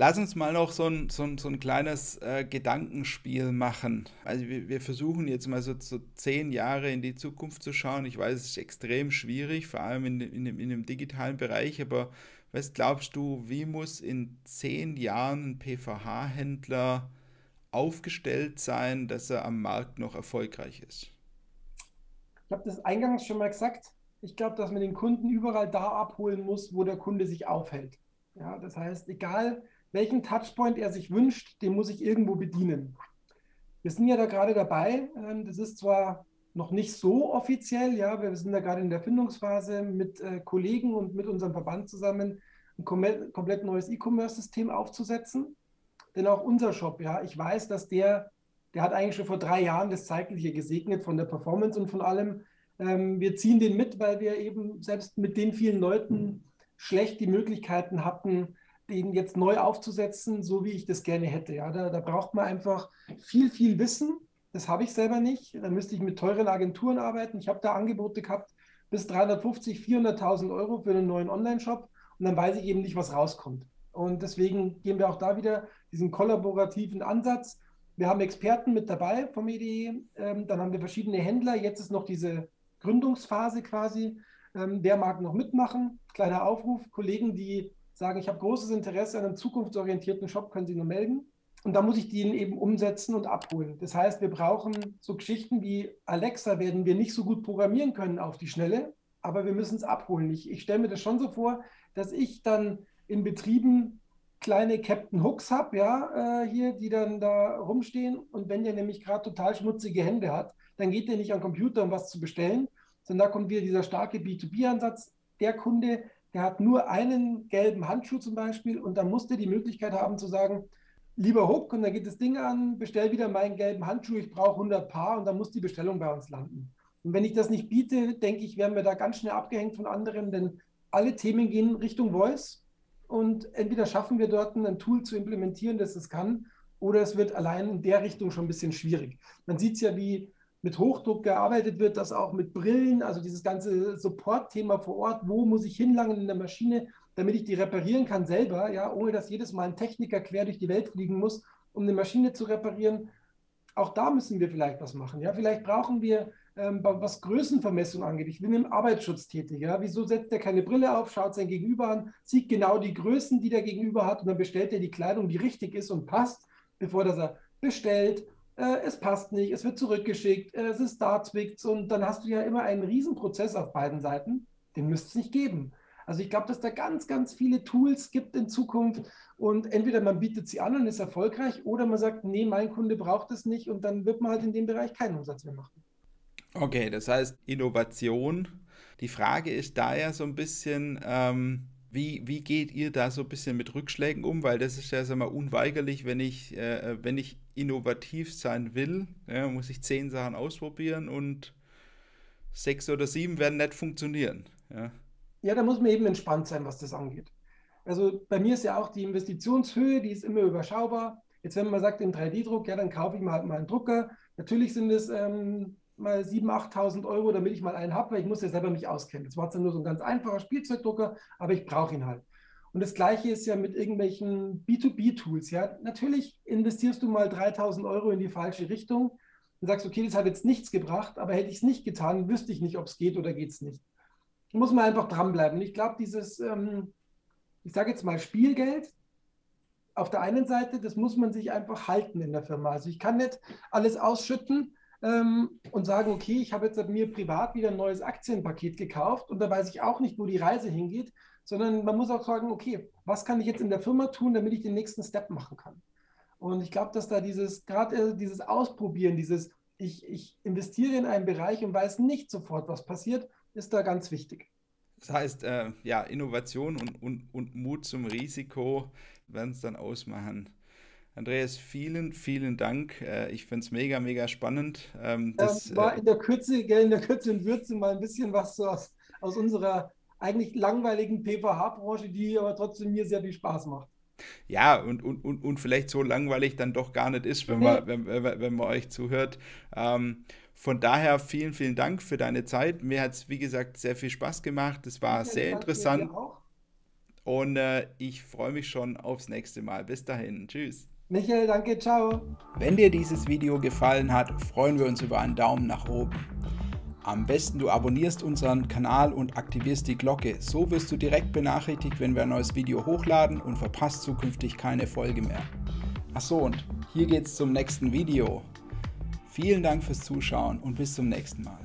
Lass uns mal noch so ein kleines Gedankenspiel machen. Also wir versuchen jetzt mal so 10 Jahre in die Zukunft zu schauen. Ich weiß, es ist extrem schwierig, vor allem in dem digitalen Bereich, aber was glaubst du, wie muss in 10 Jahren ein PVH-Händler aufgestellt sein, dass er am Markt noch erfolgreich ist? Ich habe das eingangs schon mal gesagt. Ich glaube, dass man den Kunden überall da abholen muss, wo der Kunde sich aufhält. Ja, das heißt, egal welchen Touchpoint er sich wünscht, den muss ich irgendwo bedienen. Wir sind ja da gerade dabei. Das ist zwar noch nicht so offiziell, ja, wir sind da gerade in der Findungsphase mit Kollegen und mit unserem Verband zusammen ein komplett neues E-Commerce-System aufzusetzen. Denn auch unser Shop, ja, ich weiß, dass der hat eigentlich schon vor 3 Jahren das Zeitliche gesegnet von der Performance und von allem. Wir ziehen den mit, weil wir eben selbst mit den vielen Leuten schlecht die Möglichkeiten hatten, den jetzt neu aufzusetzen, so wie ich das gerne hätte. Ja, da braucht man einfach viel, viel Wissen. Das habe ich selber nicht. Da müsste ich mit teuren Agenturen arbeiten. Ich habe da Angebote gehabt bis 350, 400.000 Euro für einen neuen Online-Shop und dann weiß ich eben nicht, was rauskommt. Und deswegen gehen wir auch da wieder diesen kollaborativen Ansatz. Wir haben Experten mit dabei vom EDE, dann haben wir verschiedene Händler. Jetzt ist noch diese Gründungsphase quasi. Wer mag noch mitmachen? Kleiner Aufruf, Kollegen, die sagen, ich habe großes Interesse an einem zukunftsorientierten Shop, können sich nur melden. Und da muss ich den eben umsetzen und abholen. Das heißt, wir brauchen so Geschichten wie Alexa, werden wir nicht so gut programmieren können auf die Schnelle, aber wir müssen es abholen. Ich stelle mir das schon so vor, dass ich dann in Betrieben kleine Captain Hooks habe, ja, hier, die dann da rumstehen. Und wenn der nämlich gerade total schmutzige Hände hat, dann geht der nicht am Computer, um was zu bestellen, sondern da kommt wieder dieser starke B2B-Ansatz. Der Kunde, der hat nur einen gelben Handschuh zum Beispiel und dann muss der die Möglichkeit haben zu sagen, lieber Hook, und dann geht das Ding an, bestell wieder meinen gelben Handschuh, ich brauche 100 Paar und dann muss die Bestellung bei uns landen. Und wenn ich das nicht biete, denke ich, werden wir da ganz schnell abgehängt von anderen, denn alle Themen gehen Richtung Voice und entweder schaffen wir dort ein Tool zu implementieren, das es kann, oder es wird allein in der Richtung schon ein bisschen schwierig. Man sieht es ja, wie mit Hochdruck gearbeitet wird, das auch mit Brillen, also dieses ganze Support-Thema vor Ort, wo muss ich hinlangen in der Maschine, damit ich die reparieren kann selber, ja, ohne dass jedes Mal ein Techniker quer durch die Welt fliegen muss, um eine Maschine zu reparieren. Auch da müssen wir vielleicht was machen. Ja? Vielleicht brauchen wir, was Größenvermessung angeht, ich bin im Arbeitsschutz tätig. Ja? Wieso setzt er keine Brille auf, schaut sein Gegenüber an, sieht genau die Größen, die der Gegenüber hat und dann bestellt er die Kleidung, die richtig ist und passt, bevor dass er bestellt. Es passt nicht, es wird zurückgeschickt, es ist da zwickt und dann hast du ja immer einen Riesenprozess auf beiden Seiten. Den müsste es nicht geben. Also ich glaube, dass da ganz, ganz viele Tools gibt in Zukunft, und entweder man bietet sie an und ist erfolgreich oder man sagt, nee, mein Kunde braucht es nicht und dann wird man halt in dem Bereich keinen Umsatz mehr machen. Okay, das heißt Innovation. Die Frage ist da ja so ein bisschen, wie geht ihr da so ein bisschen mit Rückschlägen um? Weil das ist ja, sag mal, unweigerlich, wenn ich innovativ sein will, ja, muss ich 10 Sachen ausprobieren und 6 oder 7 werden nicht funktionieren. Ja. Ja, da muss man eben entspannt sein, was das angeht. Also bei mir ist ja auch die Investitionshöhe, die ist immer überschaubar. Jetzt, wenn man sagt, im 3D-Druck, ja, dann kaufe ich mir halt mal einen Drucker. Natürlich sind es mal 7.000, 8.000 Euro, damit ich mal einen habe, weil ich muss ja selber mich auskennen. Das war zwar nur so ein ganz einfacher Spielzeugdrucker, aber ich brauche ihn halt. Und das Gleiche ist ja mit irgendwelchen B2B-Tools. Ja, natürlich investierst du mal 3.000 Euro in die falsche Richtung und sagst, okay, das hat jetzt nichts gebracht, aber hätte ich es nicht getan, wüsste ich nicht, ob es geht oder geht es nicht. Muss man einfach dranbleiben. Und ich glaube, dieses ich sage jetzt mal Spielgeld, auf der einen Seite, das muss man sich einfach halten in der Firma. Also ich kann nicht alles ausschütten und sagen, okay, ich habe jetzt mir privat wieder ein neues Aktienpaket gekauft und da weiß ich auch nicht, wo die Reise hingeht, sondern man muss auch sagen, okay, was kann ich jetzt in der Firma tun, damit ich den nächsten Step machen kann? Und ich glaube, dass da gerade dieses Ausprobieren, ich investiere in einen Bereich und weiß nicht sofort, was passiert, ist da ganz wichtig. Das heißt, ja, Innovation und Mut zum Risiko werden es dann ausmachen. Andreas, vielen, vielen Dank. Ich finde es mega, mega spannend. War in der Kürze, gell, in der Kürze und Würze mal ein bisschen was so aus unserer eigentlich langweiligen PVH-Branche, die aber trotzdem mir sehr viel Spaß macht. Ja, und vielleicht so langweilig dann doch gar nicht ist, wenn man, Nee, wenn man euch zuhört. Von daher vielen, vielen Dank für deine Zeit. Mir hat es, wie gesagt, sehr viel Spaß gemacht. Es war ja, sehr danke dir interessant auch. und ich freue mich schon aufs nächste Mal. Bis dahin, tschüss. Michael, danke, ciao. Wenn dir dieses Video gefallen hat, freuen wir uns über einen Daumen nach oben. Am besten du abonnierst unseren Kanal und aktivierst die Glocke, so wirst du direkt benachrichtigt, wenn wir ein neues Video hochladen und verpasst zukünftig keine Folge mehr. Achso, und hier geht's zum nächsten Video. Vielen Dank fürs Zuschauen und bis zum nächsten Mal.